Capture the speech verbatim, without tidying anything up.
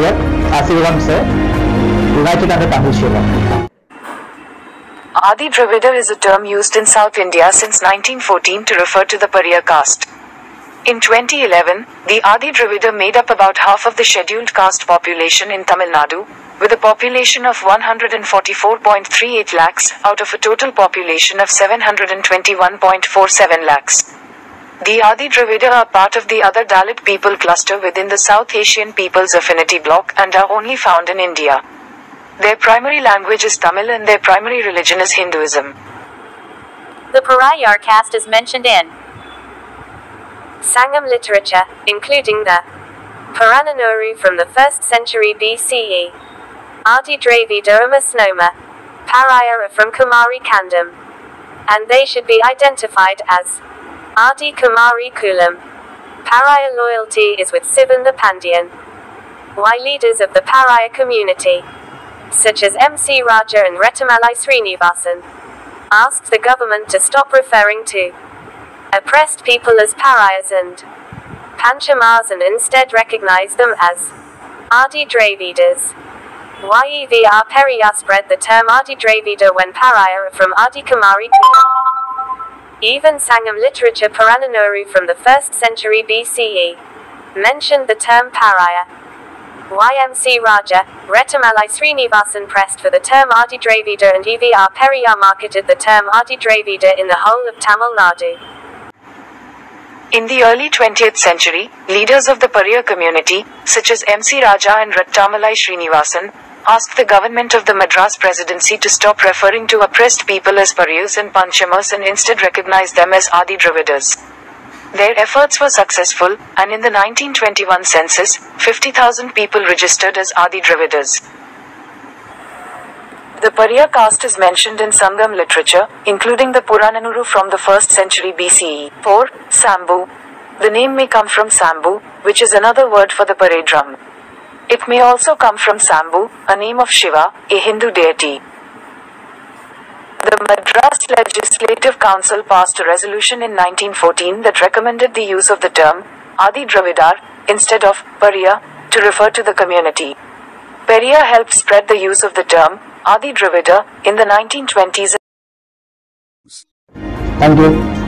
Sayed Asivam sir, united under Tamil Shiva. Adi Dravida is a term used in South India since nineteen fourteen to refer to the Pariya caste. In twenty eleven, the Adi Dravida made up about half of the scheduled caste population in Tamil Nadu, with a population of one hundred forty-four point three eight lakhs out of a total population of seven hundred twenty-one point four seven lakhs. The Adi Dravida are part of the other Dalit people cluster within the South Asian People's Affinity Bloc and are only found in India. Their primary language is Tamil and their primary religion is Hinduism. The Parayar caste is mentioned in Sangam literature, including the Purananuru from the first century B C E, Adi Dravida are misnomer, Parayara from Kumari Kandam, and they should be identified as Adi Kumari Kulam. Paraya loyalty is with Sivan the Pandyan. Why leaders of the Paraya community, such as M C Raja and Retamalai Srinivasan, asked the government to stop referring to oppressed people as Parayas and Panchamas and instead recognize them as Adi Dravidas. Yevar Periyar spread the term Adi Dravida when Paraya are from Adi Kumari Kulam. Even Sangam literature Purananuru from the first century B C E mentioned the term Paraya. Y M C Raja, Retamalai Srinivasan pressed for the term Adi Dravida and Yevar Periyar marketed the term Adi Dravida in the whole of Tamil Nadu. In the early twentieth century, leaders of the Pariya community, such as M C Raja and Retamalai Srinivasan, asked the government of the Madras Presidency to stop referring to oppressed people as Pariyas and Panchamas and instead recognize them as Adi Dravidas. Their efforts were successful, and in the nineteen twenty-one census, fifty thousand people registered as Adi Dravidas. The Pariya caste is mentioned in Sangam literature, including the Purananuru from the first century B C E. four. Sambhu. The name may come from Sambhu, which is another word for the parade drum. It may also come from Sambhu, a name of Shiva, a Hindu deity. The Madras Legislative Council passed a resolution in nineteen fourteen that recommended the use of the term Adi Dravidar instead of Pariya to refer to the community. Periyar helped spread the use of the term Adi Dravida in the nineteen twenties. Thank you.